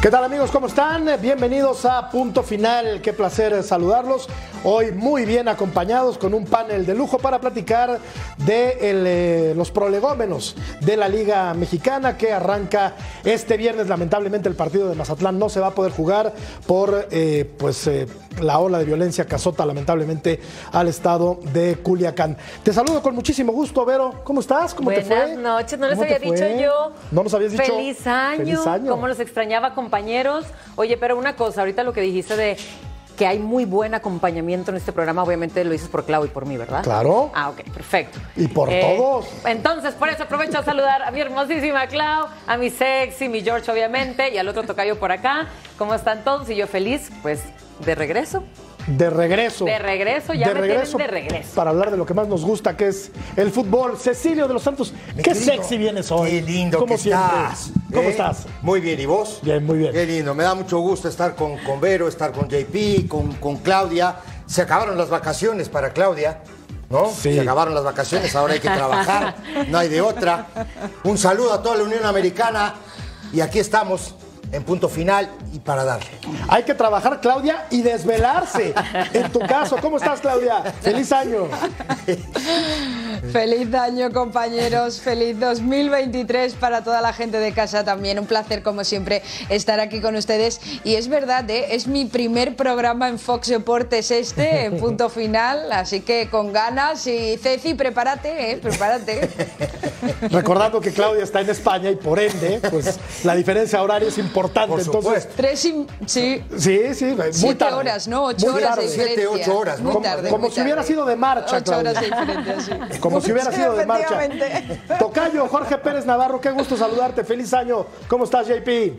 ¿Qué tal, amigos? ¿Cómo están? Bienvenidos a Punto Final. Qué placer saludarlos. Hoy muy bien acompañados con un panel de lujo para platicar de los prolegómenos de la Liga Mexicana que arranca este viernes. Lamentablemente el partido de Mazatlán no se va a poder jugar por la ola de violencia que azota lamentablemente al estado de Culiacán. Te saludo con muchísimo gusto, Vero. ¿Cómo estás? ¿Cómo te fue? Buenas noches. No les había dicho yo. No nos habías dicho. Feliz año. Feliz año. Cómo los extrañaba, compañeros. Oye, pero una cosa, ahorita lo que dijiste de que hay muy buen acompañamiento en este programa, obviamente lo dices por Clau y por mí, ¿verdad? Claro. Ah, ok, perfecto. Y por todos. Entonces, por eso aprovecho a saludar a mi hermosísima Clau, a mi sexy, mi George, obviamente, y al otro tocayo por acá. ¿Cómo están todos? Y yo feliz, pues, de regreso. De regreso. De regreso, ya me tienen de regreso. Para hablar de lo que más nos gusta, que es el fútbol. Cecilio de los Santos, qué sexy vienes hoy. Qué lindo como que siempre. estás. ¿Cómo estás? Muy bien, ¿y vos? Bien, muy bien. Qué lindo, me da mucho gusto estar con Vero, estar con JP, con Claudia. Se acabaron las vacaciones para Claudia, ¿no? Sí. Se acabaron las vacaciones, ahora hay que trabajar, no hay de otra. Un saludo a toda la Unión Americana y aquí estamos en Punto Final y para darle. Hay que trabajar, Claudia, y desvelarse. En tu caso, ¿cómo estás, Claudia? ¡Feliz año! Feliz año, compañeros. Feliz 2023 para toda la gente de casa también. Un placer, como siempre, estar aquí con ustedes. Y es verdad, es mi primer programa en Fox Deportes en Punto Final. Así que con ganas. Y Ceci, prepárate, prepárate. Recordando que Claudia está en España y por ende, pues la diferencia horaria es importante. Por entonces, sí. Sí, muy 7 tarde. horas, ¿no? 8 Muy horas de tarde. diferencia. 7, 8 horas, ¿no? Muy tarde, Como muy si hubiera tarde. sido de marcha, 8 horas de Claudia. diferencia, sí. Como si hubiera Sí, sido de marcha. efectivamente. Tocayo, Jorge Pérez Navarro, qué gusto saludarte. Feliz año. ¿Cómo estás, JP?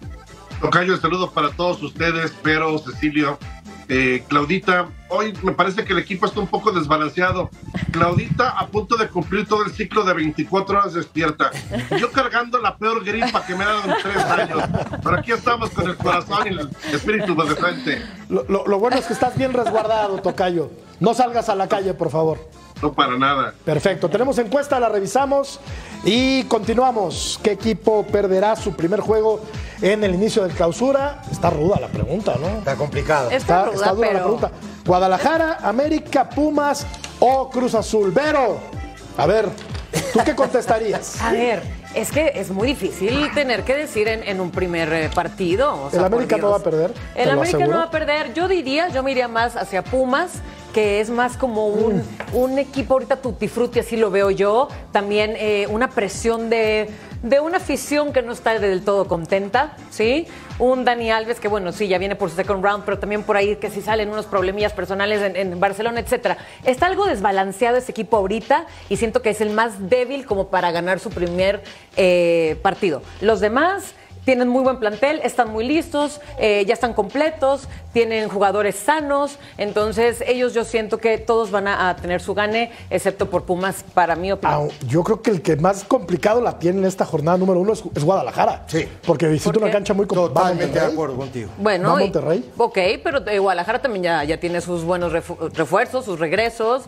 Tocayo, saludos para todos ustedes, Pero, Cecilio, Claudita. Hoy me parece que el equipo está un poco desbalanceado. Claudita a punto de cumplir todo el ciclo de 24 horas despierta. Yo cargando la peor gripa que me ha dado en 3 años. Pero aquí estamos con el corazón y el espíritu de frente. Lo bueno es que estás bien resguardado, Tocayo. No salgas a la calle, por favor. No para nada. Perfecto, tenemos encuesta, la revisamos y continuamos. ¿Qué equipo perderá su primer juego en el inicio del clausura? Está ruda la pregunta, ¿no? Está complicado. Está ruda, dura la pero... pregunta. Guadalajara, América, Pumas o Cruz Azul. Vero, a ver, ¿tú qué contestarías? A ver, es que es muy difícil tener que decir en un primer partido. O sea, ¿El América por no va a Dios. perder? El ¿Te lo América aseguro? no va a perder. Yo me iría más hacia Pumas, que es más como un equipo ahorita tutti frutti, así lo veo yo. También una presión de una afición que no está del todo contenta, ¿sí? Un Dani Alves que, bueno, sí, ya viene por su second round, pero también por ahí que si salen unos problemillas personales en Barcelona, etcétera. Está algo desbalanceado ese equipo ahorita y siento que es el más débil como para ganar su primer partido. Los demás tienen muy buen plantel, están muy listos, ya están completos, tienen jugadores sanos, entonces ellos yo siento que todos van a tener su gane, excepto por Pumas, para mi opinión. Yo creo que el que más complicado la tiene en esta jornada número 1 es Guadalajara. Sí. Porque visita ¿Por qué? una cancha muy complicada. Totalmente de acuerdo contigo. Bueno, ¿Va a Monterrey? Ok, pero Guadalajara también ya tiene sus buenos refuerzos, sus regresos,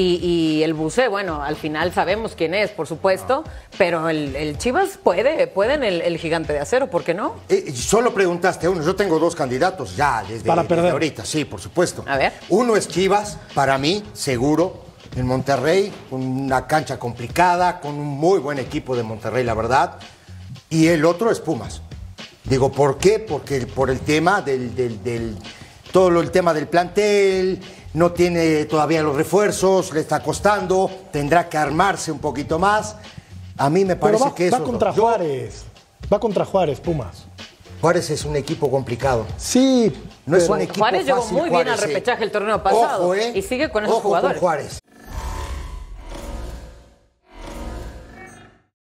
y el Buce, bueno, al final sabemos quién es, por supuesto, pero el Chivas puede en el gigante de acero, ¿por qué no? Solo preguntaste a uno, yo tengo 2 candidatos ya desde perder. ahorita, sí, por supuesto. A ver. Uno es Chivas, para mí, seguro, en Monterrey, una cancha complicada, con un muy buen equipo de Monterrey, la verdad. Y el otro es Pumas. Digo, ¿por qué? Porque por el tema todo el tema del plantel, no tiene todavía los refuerzos, le está costando, tendrá que armarse un poquito más. A mí me parece que eso... va contra Juárez. Va contra Juárez, Pumas. Juárez es un equipo complicado. Sí, No es un equipo Juárez llegó fácil, muy bien al Juárez, repechaje el torneo pasado Ojo, y sigue con esos Ojo jugadores. con Juárez.